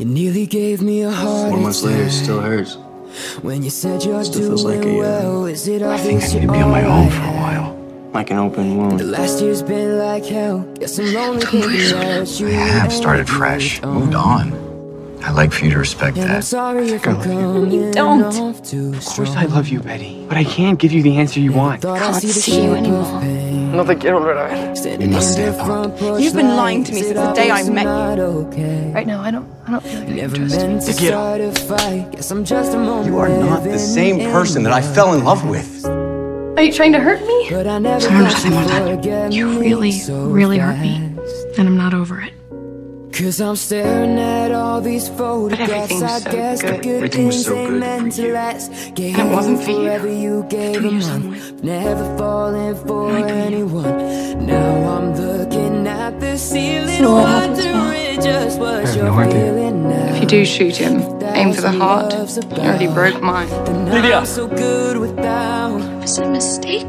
You nearly gave me a heart. 4 months later, it still hurts. When you said you're Still feels like is it I think I need to be on my own for a while. like an open wound. The last year's been like hell. Guess I'm lonely thinking you. I have started fresh, moved on. I'd like for you to respect And I'm that. sorry if I'm You don't. off too Of course I love you, Betty, but I can't give you the answer you want. I can't see you anymore. No te quiero volver a ver. You must stay apart. You've been lying to me since the day I met you. Okay. Right now, I don't feel like Never you're interested. meant to Te quiero. start a fight. Guess I'm just a moment You are not the same person that I fell in love with. Are you trying to hurt me? But I never Somos thought hacemos you'd daño. forget You me really, so really hurt me. fast. And I'm not over it. Cause I'm staring at all these photographs. everything's I so guess the good. good Everything was things so ain't good meant for to you. last. Gave And it wasn't for you. forever, you gave 2 a years month. only. Never falling for Like me. anyone. Now I'm looking at the ceiling, So what happens now? wondering just what I have you're no idea. feeling now. If you do shoot him, aim for the heart. You already broke mine. Lydia. I'm so good without. Was it a mistake?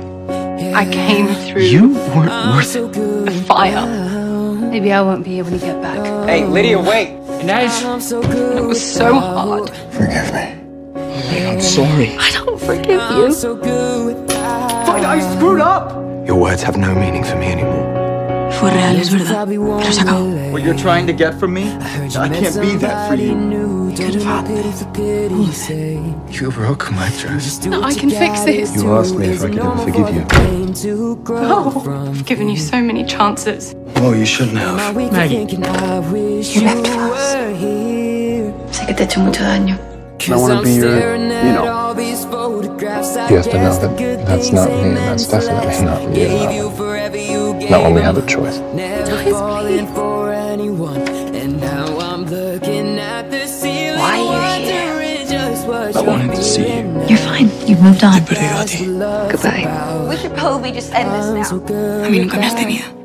I came through You weren't I'm worth so it. good fire. without. Maybe I won't be able to get back. Hey, Lydia, wait. Inez. I'm so good It was so hard. Forgive me. I'm sorry. I don't forgive I'm you. so good without. Fine, I screwed up. Your words have no meaning for me anymore. Fue real, es verdad. Probably won't Pero se acabó. relate. What you're trying to get from me, Heard you I met can't be that for somebody you. new. Could have had Pity for pity's sake. You broke my trust. Just do No, what I can you fix gotta this. do. You asked me if I could ever Normal forgive for you. the pain to grow Oh, from. I've given you so many chances. Oh, you shouldn't Am I have. weak for Maggie. thinking I wish You you left for us. were here? Sé que te he hecho mucho daño. Cause wanna I'm be your, staring you at know. all these photographs. I You have to know guess the that good that's things not me, ain't and meant that's to definitely last. not me Gave at all. you forever, you gave Not when we a have a month. choice. Never Guys, falling for anyone. And now I'm looking at the ceiling, Why are you here? wondering just what I wanted to see you. You're fine. You've moved on. Goodbye. Goodbye. We should probably just end this I'm now. so good A mí nunca me has without. tenido.